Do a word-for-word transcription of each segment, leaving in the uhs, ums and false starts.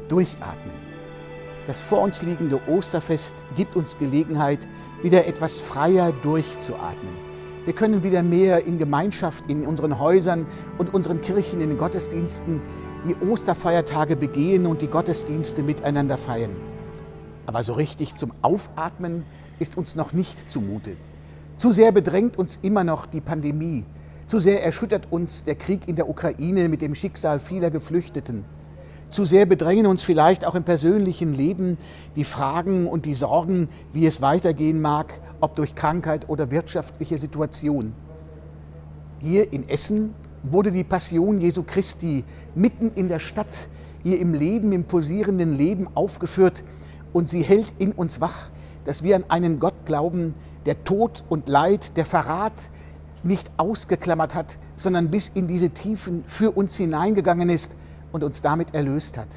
Durchatmen. Das vor uns liegende Osterfest gibt uns Gelegenheit, wieder etwas freier durchzuatmen. Wir können wieder mehr in Gemeinschaft in unseren Häusern und unseren Kirchen, in den Gottesdiensten die Osterfeiertage begehen und die Gottesdienste miteinander feiern. Aber so richtig zum Aufatmen ist uns noch nicht zumute. Zu sehr bedrängt uns immer noch die Pandemie. Zu sehr erschüttert uns der Krieg in der Ukraine mit dem Schicksal vieler Geflüchteten. Zu sehr bedrängen uns vielleicht auch im persönlichen Leben die Fragen und die Sorgen, wie es weitergehen mag, ob durch Krankheit oder wirtschaftliche Situation. Hier in Essen wurde die Passion Jesu Christi mitten in der Stadt, hier im Leben, im pulsierenden Leben aufgeführt, und sie hält in uns wach, dass wir an einen Gott glauben, der Tod und Leid, der Verrat nicht ausgeklammert hat, sondern bis in diese Tiefen für uns hineingegangen ist und uns damit erlöst hat.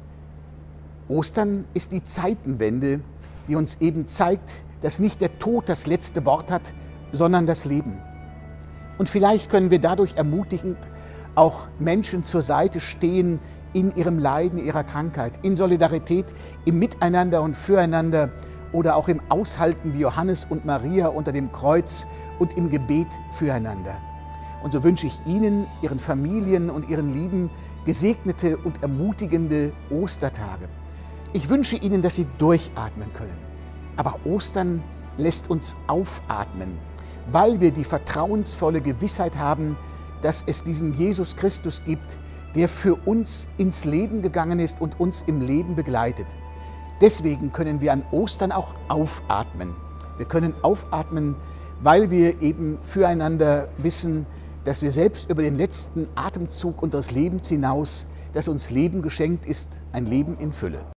Ostern ist die Zeitenwende, die uns eben zeigt, dass nicht der Tod das letzte Wort hat, sondern das Leben. Und vielleicht können wir dadurch ermutigend auch Menschen zur Seite stehen in ihrem Leiden, ihrer Krankheit, in Solidarität, im Miteinander und Füreinander oder auch im Aushalten wie Johannes und Maria unter dem Kreuz und im Gebet füreinander. Und so wünsche ich Ihnen, Ihren Familien und Ihren Lieben gesegnete und ermutigende Ostertage. Ich wünsche Ihnen, dass Sie durchatmen können. Aber Ostern lässt uns aufatmen, weil wir die vertrauensvolle Gewissheit haben, dass es diesen Jesus Christus gibt, der für uns ins Leben gegangen ist und uns im Leben begleitet. Deswegen können wir an Ostern auch aufatmen. Wir können aufatmen, weil wir eben füreinander wissen, dass wir selbst über den letzten Atemzug unseres Lebens hinaus, dass uns Leben geschenkt ist, ein Leben in Fülle.